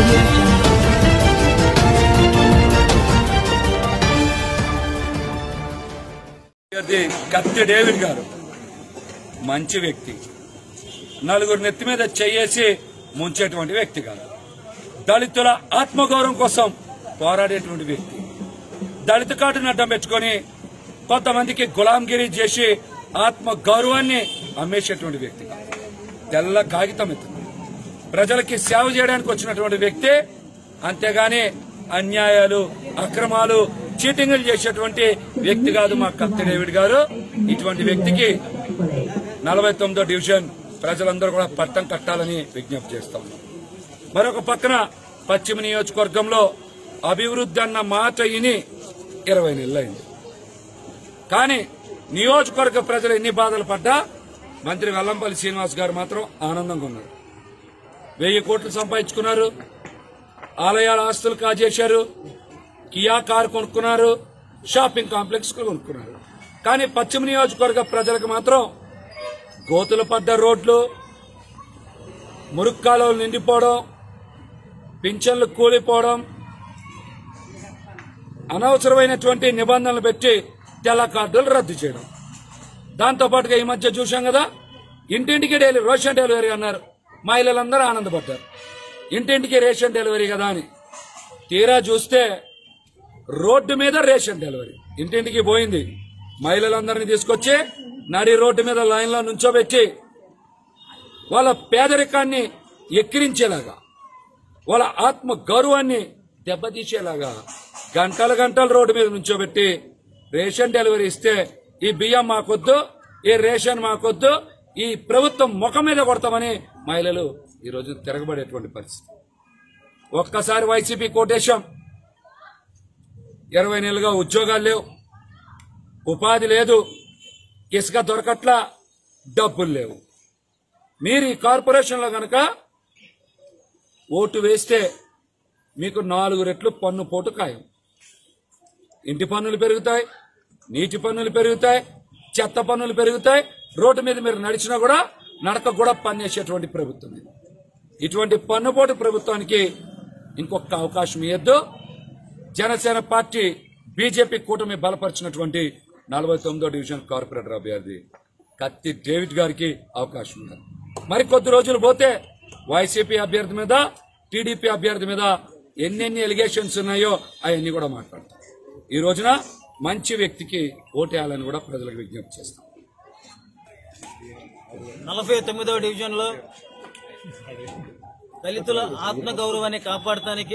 కత్తి డేవిడ్ గారు మంచి వ్యక్తి, నలుగురు నెత్తి మీద చెయ్యేసి ముంచేటువంటి వ్యక్తి కాదు. దళితుల ఆత్మగౌరవం కోసం పోరాడేటువంటి వ్యక్తి. దళిత కార్డును అడ్డం పెట్టుకుని కొంతమందికి గులాంగిరి చేసి ఆత్మ గౌరవాన్ని అమ్మేసేటువంటి వ్యక్తి కాదు. తెల్ల కాగితం ఎత్తుంది ప్రజలకి సేవ చేయడానికి వచ్చినటువంటి వ్యక్తి, అంతేగాని అన్యాయాలు, అక్రమాలు, చీటింగులు చేసేటువంటి వ్యక్తి కాదు మా కత్తి డేవిడ్ గారు. ఇటువంటి వ్యక్తికి 49వ డివిజన్ ప్రజలందరూ కూడా పట్టం కట్టాలని విజ్ఞప్తి చేస్తా ఉన్నాం. మరొక పక్కన పశ్చిమ నియోజకవర్గంలో అభివృద్ధి అన్న మాట ఇని 20 నెలలైంది. కానీ నియోజకవర్గ ప్రజలు ఎన్ని బాధలు పడ్డా మంత్రి వెల్లంపల్లి శ్రీనివాస్ గారు మాత్రం ఆనందంగా ఉన్నారు. 1000 కోట్లు సంపాదించుకున్నారు, ఆలయాల ఆస్తులు కాజేశారు, కియా కారు కొనుక్కున్నారు, షాపింగ్ కాంప్లెక్స్ కొనుక్కున్నారు. కానీ పశ్చిమ నియోజకవర్గ ప్రజలకు మాత్రం గోతులు పడ్డ రోడ్లు, మురుక్కాలువలు నిండిపోవడం, పింఛన్లు కూలిపోవడం, అనవసరమైనటువంటి నిబంధనలు పెట్టి తెల్ల కార్డులు రద్దు చేయడం. దాంతోపాటుగా ఈ మధ్య చూశాం కదా, ఇంటింటికి రేషన్ డెలివరీ అన్నారు. మహిళలందరూ ఆనందపడ్డారు, ఇంటింటికి రేషన్ డెలివరీ కదా అని. తీరా చూస్తే రోడ్డు మీద రేషన్ డెలివరీ ఇంటింటికి పోయింది. మహిళలందరినీ తీసుకొచ్చి నడి రోడ్డు మీద లైన్లో నుంచోబెట్టి వాళ్ళ పేదరికాన్ని ఎక్కిరించేలాగా, వాళ్ళ ఆత్మ గౌరవాన్ని దెబ్బతీసేలాగా గంటల గంటలు రోడ్డు మీద నుంచోబెట్టి రేషన్ డెలివరీ ఇస్తే ఈ బియ్యం మాకొద్దు, ఈ రేషన్ మాకొద్దు, ఈ ప్రభుత్వం ముఖం మీద కొడతామని మహిళలు ఈరోజు తిరగబడేటువంటి పరిస్థితి. ఒక్కసారి వైసీపీ కోటేశం 20 నెలలుగా ఉద్యోగాలు లేవు, ఉపాధి లేదు, ఇసుక దొరకట్లా, డబ్బులు లేవు. మీరు ఈ కార్పొరేషన్లో గనక ఓటు వేస్తే మీకు 4 రెట్లు పన్ను పోటు ఖాయం. ఇంటి పన్నులు పెరుగుతాయి, నీటి పన్నులు పెరుగుతాయి, చెత్త పన్నులు పెరుగుతాయి. రోడ్డు మీద మీరు నడిచినా కూడా నడక కూడా పన్నేసేటువంటి ప్రభుత్వం. ఇటువంటి పన్నుపోటు ప్రభుత్వానికి ఇంకొక అవకాశం ఇవ్వద్దు. జనసేన పార్టీ బీజేపీ కూటమి బలపరిచినటువంటి 49వ డివిజన్ కార్పొరేటర్ అభ్యర్థి కత్తి డేవిడ్ గారికి అవకాశం ఉంది. మరికొద్ది రోజులు పోతే వైసీపీ అభ్యర్థి మీద, టీడీపీ అభ్యర్థి మీద ఎన్నెన్ని ఎలిగేషన్స్ ఉన్నాయో అవన్నీ కూడా మాట్లాడతాం. ఈ రోజున మంచి వ్యక్తికి ఓటేయాలని కూడా ప్రజలకు విజ్ఞప్తి చేస్తాం. 49వ డివిజన్లో దళితుల ఆత్మగౌరవాన్ని కాపాడటానికి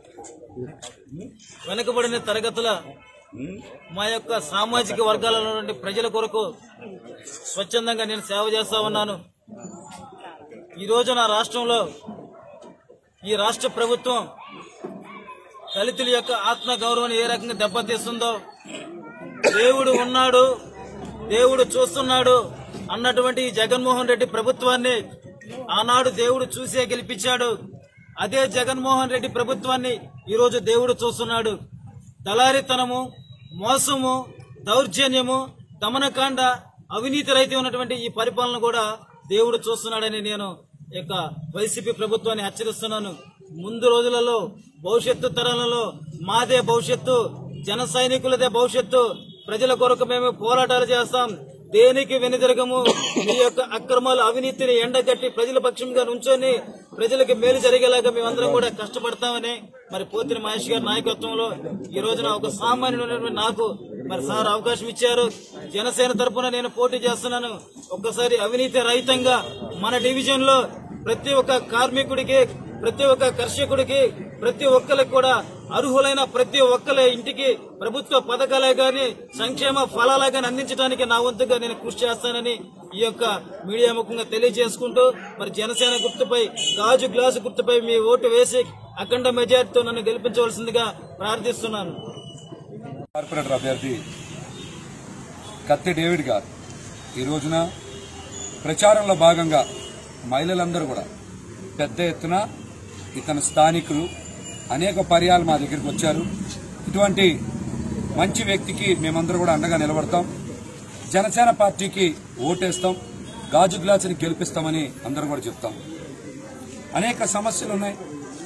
వెనుకబడిన తరగతుల మా యొక్క సామాజిక వర్గాలలో నుండి ప్రజల కొరకు స్వచ్ఛందంగా నేను సేవ చేస్తా ఉన్నాను. ఈ రోజు నా రాష్ట్రంలో ఈ రాష్ట్ర ప్రభుత్వం దళితుల యొక్క ఆత్మగౌరవాన్ని ఏ రకంగా దెబ్బతీస్తుందో, దేవుడు ఉన్నాడు, దేవుడు చూస్తున్నాడు అన్నటువంటి ఈ జగన్మోహన్ రెడ్డి ప్రభుత్వాన్ని ఆనాడు దేవుడు చూసే గెలిపించాడు. అదే జగన్మోహన్ రెడ్డి ప్రభుత్వాన్ని ఈరోజు దేవుడు చూస్తున్నాడు. దళారితనము, మోసము, దౌర్జన్యము, దమనకాండ, అవినీతి రహితం ఉన్నటువంటి ఈ పరిపాలన కూడా దేవుడు చూస్తున్నాడని నేను ఇక వైసీపీ ప్రభుత్వాన్ని హెచ్చరిస్తున్నాను. ముందు రోజులలో భవిష్యత్తు తరాలలో మాదే భవిష్యత్తు, జన సైనికులదే భవిష్యత్తు, ప్రజల కొరకు మేము పోరాటాలు చేస్తాం, దేనికి వెనుదిరగము. మీ యొక్క అక్రమాలు, అవినీతిని ఎండగట్టి ప్రజల పక్షంగా నుంచొని ప్రజలకు మేలు జరిగేలాగా మేమందరం కూడా కష్టపడతామని మరి పోతిన మహేష్ గారి నాయకత్వంలో ఈ రోజున ఒక సామాన్యుడైనటువంటి నాకు మరి సార్ అవకాశం ఇచ్చారు. జనసేన తరఫున నేను పోటీ చేస్తున్నాను. ఒక్కసారి అవినీతి రహితంగా మన డివిజన్ లో ప్రతి ఒక్క కార్మికుడికి, ప్రతి ఒక్క కర్షకుడికి, ప్రతి ఒక్కరికి కూడా అర్హులైన ప్రతి ఒక్కరి ఇంటికి ప్రభుత్వ పథకాలే గాని, సంక్షేమ ఫలాలే గాని అందించడానికి నా వంతుగా నేను కృషి చేస్తానని ఈ యొక్క మీడియా ముఖంగా తెలియజేసుకుంటూ మరి జనసేన గుర్తుపై, గాజు గ్లాసు గుర్తుపై మీ ఓటు వేసి అఖండ మెజార్టీతో నన్ను గెలిపించవలసిందిగా ప్రార్థిస్తున్నాను. కార్పొరేటర్ అభ్యర్థి కత్తి డేవిడ్ గారు ఈ రోజున ప్రచారంలో భాగంగా మహిళలందరూ కూడా పెద్ద ఎత్తున ఇతని స్థానికులు అనేక పర్యాలు మా దగ్గరికి వచ్చారు. ఇటువంటి మంచి వ్యక్తికి మేమందరూ కూడా అండగా నిలబడతాం. జనసేన పార్టీకి ఓటేస్తాం, గాజు గ్లాసుని గెలిపిస్తామని అందరూ కూడా చెప్తాం. అనేక సమస్యలు ఉన్నాయి.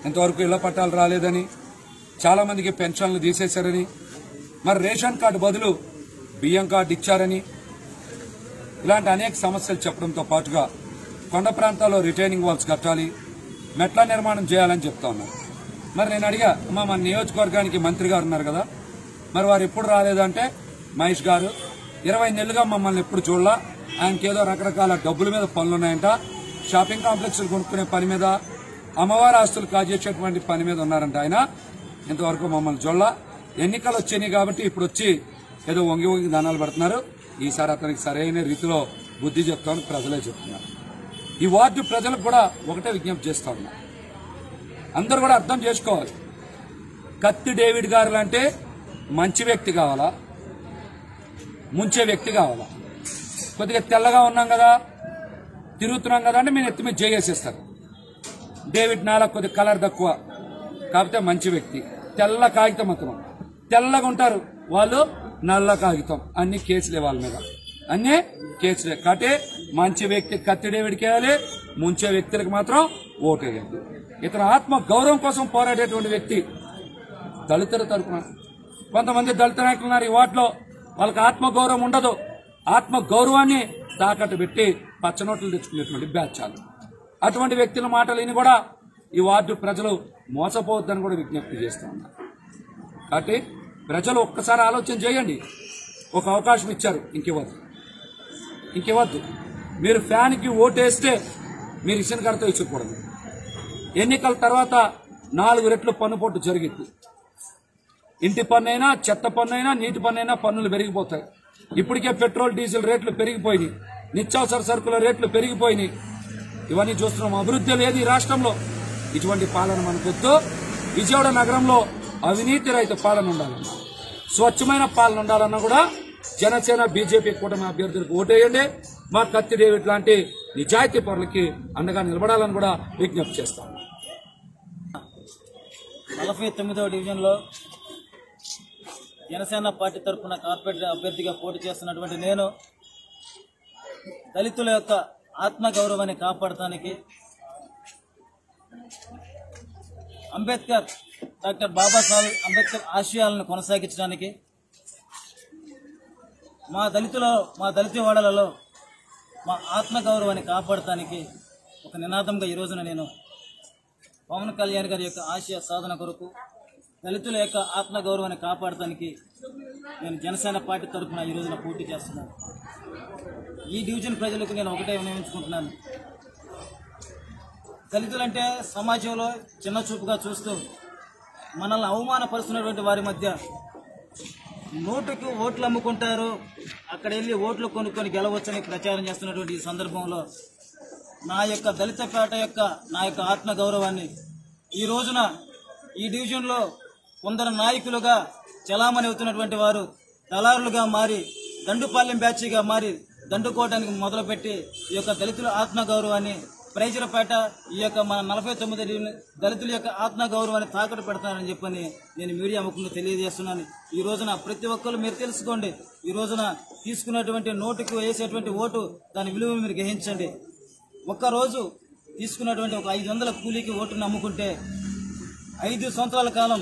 ఇంతవరకు ఇళ్ల పట్టాలు రాలేదని, చాలా మందికి పెన్షన్లు తీసేశారని, మరి రేషన్ కార్డు బదులు బియ్యం కార్డు ఇచ్చారని, ఇలాంటి అనేక సమస్యలు చెప్పడంతో పాటుగా కొండ ప్రాంతాల్లో రిటైనింగ్ వాల్స్ కట్టాలి, మెట్ల నిర్మాణం చేయాలని చెప్తా ఉన్నారు. మరి నేను అడిగా, అమ్మా మన నియోజకవర్గానికి మంత్రి గారు ఉన్నారు కదా, మరి వారు ఎప్పుడు రాలేదంటే మహేష్ గారు 20 నెలలుగా మమ్మల్ని ఎప్పుడు చూడలా, ఆయనకి ఏదో రకరకాల డబ్బుల మీద పనులున్నాయంట, షాపింగ్ కాంప్లెక్స్లు కొనుక్కునే పని మీద, అమ్మవారి ఆస్తులు కాజేసేటువంటి పని మీద ఉన్నారంట. ఆయన ఇంతవరకు మమ్మల్ని చూడలా. ఎన్నికలు వచ్చినాయి కాబట్టి ఇప్పుడు వచ్చి ఏదో వంగి వంగి దానాలు పడుతున్నారు. ఈసారి అతనికి సరైన రీతిలో బుద్ధి చెప్తామని ప్రజలే చెప్తున్నారు. ఈ వార్డు ప్రజలకు కూడా ఒకటే విజ్ఞప్తి చేస్తా ఉన్నా, అందరూ కూడా అర్థం చేసుకోవాలి. కత్తి డేవిడ్ గారు లాంటి మంచి వ్యక్తి కావాలా, ముంచే వ్యక్తి కావాలా? కొద్దిగా తెల్లగా ఉన్నాం కదా, తిరుగుతున్నాం కదా అంటే మీరు ఎత్తి మీద చేసేస్తారు. డేవిడ్ నాలా కొద్దిగా కలర్ తక్కువ, కాకపోతే మంచి వ్యక్తి. తెల్ల కాగితం అతను, తెల్లగా ఉంటారు వాళ్ళు, నల్ల కాగితం. అన్ని కేసులే వాళ్ళ మీద, అన్ని కేసులే. కాబట్టి మంచి వ్యక్తి కత్తి డేవిడ్కి వేయాలి, ముంచే వ్యక్తులకు మాత్రం ఓటేయాలి. ఇతను ఆత్మ గౌరవం కోసం పోరాడేటువంటి వ్యక్తి. దళితుల తరపున కొంతమంది దళిత నాయకులు ఉన్నారు ఈ వార్డులో, వాళ్ళకి ఆత్మ గౌరవం ఉండదు. ఆత్మ గౌరవాన్ని తాకట్టు పెట్టి పచ్చనోట్లు తెచ్చుకునేటువంటి బ్యాచ్చాలు. అటువంటి వ్యక్తుల మాటలు విని కూడా ఈ వార్డు ప్రజలు మోసపోవద్దని కూడా విజ్ఞప్తి చేస్తూ ఉన్నారు. కాబట్టి ప్రజలు ఒక్కసారి ఆలోచన చేయండి. ఒక అవకాశం ఇచ్చారు, ఇంకివ్వద్దు. మీరు ఫ్యాన్కి ఓటేస్తే మీరు ఇచ్చిన కడతో ఇచ్చకూడదు. ఎన్నికల తర్వాత 4 రెట్లు పన్ను పోటు జరిగింది. ఇంటి పన్నైనా, చెత్త పన్నైనా, నీటి పన్నైనా పన్నులు పెరిగిపోతాయి. ఇప్పటికే పెట్రోల్ డీజిల్ రేట్లు పెరిగిపోయినాయి, నిత్యావసర సరుకుల రేట్లు పెరిగిపోయినాయి. ఇవన్నీ చూస్తున్నాం. అభివృద్ధి లేదు ఈ రాష్ట్రంలో. ఇటువంటి పాలన మనకొద్దు. విజయవాడ నగరంలో అవినీతి రహిత పాలన ఉండాలన్నా, స్వచ్ఛమైన పాలన ఉండాలన్నా కూడా జనసేన బీజేపీ కూటమి అభ్యర్థులకు ఓటేయండి. మా కత్తి డేవిడ్ లాంటి నిజాయితీ పరులకి అండగా నిలబడాలని కూడా విజ్ఞప్తి చేస్తాం. 49వ డివిజన్లో జనసేన పార్టీ తరఫున కార్పొరేటర్ అభ్యర్థిగా పోటీ చేస్తున్నటువంటి నేను దళితుల యొక్క ఆత్మగౌరవాన్ని కాపాడటానికి, డాక్టర్ బాబాసాహెబ్ అంబేద్కర్ ఆశయాలను కొనసాగించడానికి, మా దళిత వాడలలో మా ఆత్మగౌరవాన్ని కాపాడటానికి ఒక నినాదంగా ఈ రోజున నేను పవన్ కళ్యాణ్ గారి యొక్క ఆశయ సాధన కొరకు, దళితుల యొక్క ఆత్మగౌరవాన్ని కాపాడటానికి నేను జనసేన పార్టీ తరఫున ఈ రోజున పోటీ చేస్తున్నాను. ఈ డివిజన్ ప్రజలకు నేను ఒకటే వినియోగించుకుంటున్నాను. దళితులంటే సమాజంలో చిన్న చూపుగా చూస్తూ మనల్ని అవమానపరుస్తున్నటువంటి వారి మధ్య నోటుకు ఓట్లు అమ్ముకుంటారు, అక్కడ వెళ్ళి ఓట్లు కొనుక్కొని గెలవచ్చని ప్రచారం చేస్తున్నటువంటి ఈ సందర్భంలో నా యొక్క దళితపేట యొక్క నా యొక్క ఆత్మగౌరవాన్ని ఈ రోజున ఈ డివిజన్లో కొందరు నాయకులుగా చలామణి అవుతున్నటువంటి వారు దళారులుగా మారి, దండుపాలెం బ్యాచీగా మారి దండుకోవడానికి మొదలుపెట్టి ఈ యొక్క దళితుల ఆత్మగౌరవాన్ని, ప్రైజరపేట ఈ యొక్క మన 49 దళితుల యొక్క ఆత్మగౌరవాన్ని తాకట్టు పెడతానని చెప్పని నేను మీడియా ముఖంగా తెలియజేస్తున్నాను. ఈ రోజున ప్రతి ఒక్కరు మీరు తెలుసుకోండి. ఈ రోజున తీసుకున్నటువంటి నోటుకు వేసేటువంటి ఓటు దాని విలువ మీరు గ్రహించండి. ఒక్కరోజు తీసుకున్నటువంటి ఒక 500 కూలీకి ఓటును నమ్ముకుంటే 5 సంవత్సరాల కాలం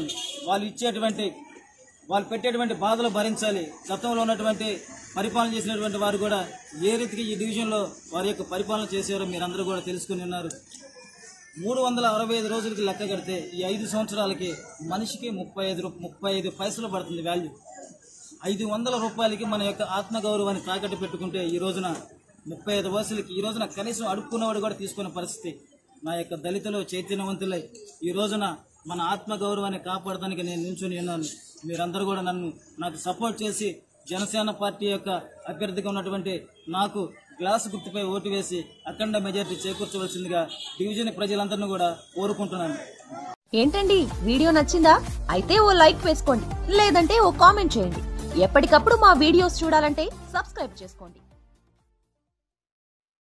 వాళ్ళు పెట్టేటువంటి బాధలు భరించాలి. గతంలో ఉన్నటువంటి పరిపాలన చేసినటువంటి వారు కూడా ఏ రీతికి ఈ డివిజన్లో వారి యొక్క పరిపాలన చేసేవారో మీరందరూ కూడా తెలుసుకుని ఉన్నారు. 365 రోజులకి లెక్క కడితే ఈ 5 సంవత్సరాలకి మనిషికి 35 పైసలు పడుతుంది వాల్యూ. 500 రూపాయలకి మన యొక్క ఆత్మగౌరవాన్ని తాకట్టు పెట్టుకుంటే ఈ రోజున 35 వయసులకి ఈ రోజున కనీసం అడుక్కున్నవాడు కూడా తీసుకునే పరిస్థితి. నా యొక్క దళితులు చైతన్యవంతులై ఈ రోజున మన ఆత్మగౌరవాన్ని కాపాడడానికి నేను నించుని ఉన్నాను. మీరందరూ కూడా నాకు సపోర్ట్ చేసి జనసేన పార్టీ యొక్క అభ్యర్థిగా ఉన్నటువంటి నాకు గ్లాసు గుర్తుపై ఓటు వేసి అఖండ మెజారిటీ చేకూర్చవలసిందిగా డివిజన్ ప్రజలందరినీ కూడా కోరుకుంటున్నాను. ఏంటండి, వీడియో నచ్చిందా? అయితే ఓ లైక్ వేసుకోండి, లేదంటే ఓ కామెంట్ చేయండి. ఎప్పటికప్పుడు మా వీడియోస్ చూడాలంటే సబ్స్క్రైబ్ చేసుకోండి.